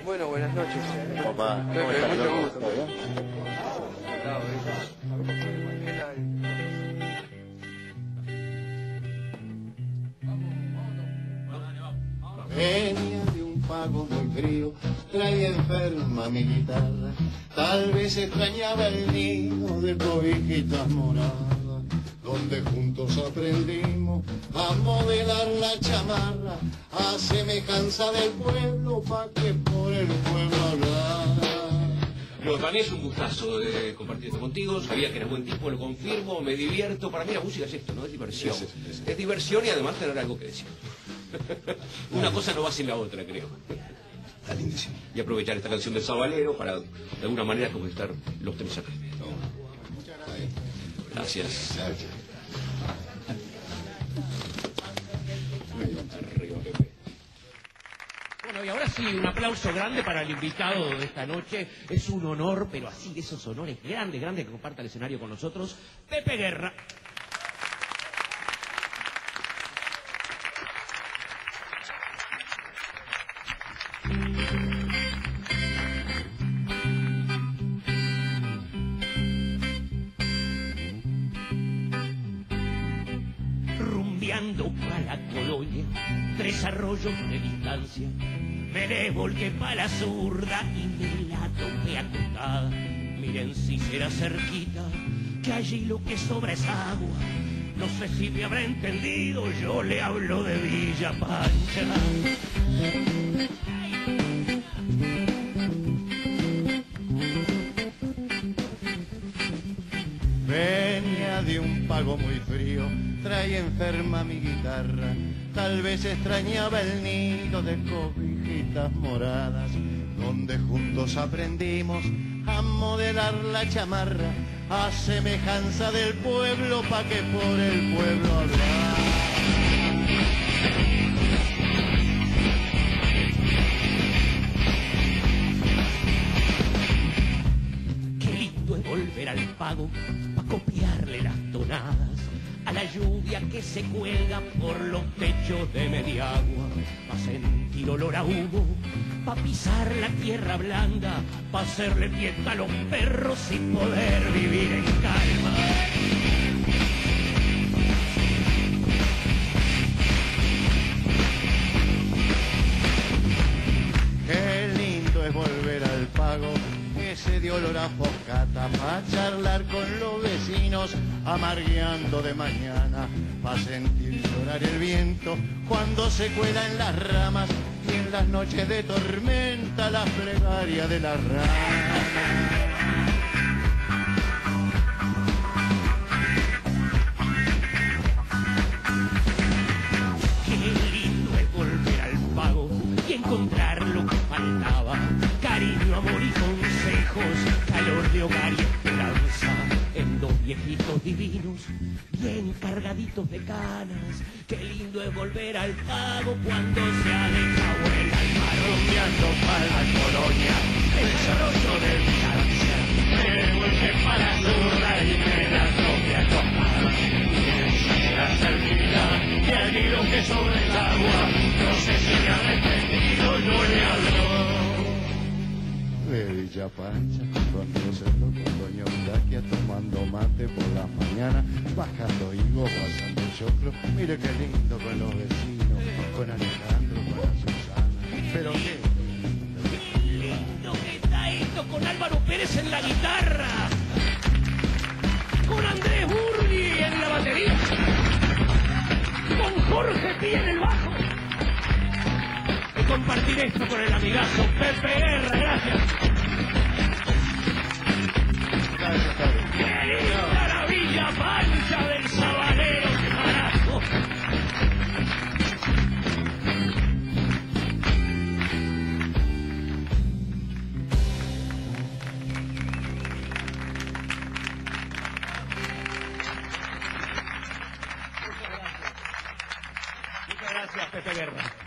Bueno, buenas noches. Papá, ¿cómo Pepe, estás? mucho gusto. ¿Todo bien? Venía de un pago muy frío, traía enferma mi guitarra, tal vez extrañaba el nido de cobijitas moradas, donde juntos aprendimos a modelar la chamarra, a semejanza del pueblo, pa' que por el pueblo hablar. Bueno, para mí es un gustazo de compartir esto contigo, sabía que eras buen tipo, lo confirmo, me divierto, para mí la música es esto, ¿no? Es diversión. Es diversión y además tener algo que decir. Una cosa no va sin la otra, creo. Está lindísimo. Y aprovechar esta canción del Sabalero para, de alguna manera, conquistar los tres acá. Muchas gracias. Gracias. Gracias. Arriba, Pepe. Bueno, y ahora sí, un aplauso grande para el invitado de esta noche. Es un honor, pero así de esos honores grandes, grandes, que comparta el escenario con nosotros, Pepe Guerra. Rumbeando pa' la colonia, 3 arroyos de distancia, me desvolqué pa' la zurda y me la tomé acostada. Miren si será cerquita, que allí lo que sobra es agua. No sé si me habrá entendido, yo le hablo de Villa Pancha. Venía de un pago muy frío, traía enferma mi guitarra, tal vez extrañaba el nido de cobijitas moradas, donde juntos aprendimos a modelar la chamarra, a semejanza del pueblo, pa' que por el pueblo hablar. Qué lindo es volver al pago pa' copiarle las tonadas a la lluvia que se cuelga por los techos de media agua, pa' sentir olor a humo, pa' pisar la tierra blanda, pa' hacerle fiesta a los perros y poder vivir en calma. Qué lindo es volver al pago, ese de olor a focata, pa' charlar con los vecinos, amargueando de mañana, pa' sentir llorar el viento cuando se cuela en las ramas, y en las noches de tormenta la plegaria de la rana. Qué lindo es volver al pago y encontrar lo que faltaba: cariño, amor y consejos, calor de hogar y esperanza, en 2 viejitos divinos, bien cargaditos de canas. Qué lindo es volver al pago cuando se aleja el alma, rumbeando para la colonia, el desarrollo de distancia, me vuelve para la zurda y me la tomé acostada. La cerquita, que allí lo que sobre el agua, no sé si me ha entendido, yo le hablo De Villa Pancha, cuando se tocó Doña Eustaquia, tomando mate por la mañana, bajando higo, pasando choclo. Mire qué lindo con los vecinos, con Alejandro, con la Susana. Pero qué lindo que está esto, con Álvaro Pérez en la guitarra, con Andrés Burgui en la batería, con Jorge Pi en el bajo. Y compartir esto con el amigazo Pepe Guerra, gracias. Gracias, Pablo. ¡Qué linda la Villa Pancha del Sabalero, carajo! Muchas gracias, Pepe Guerra.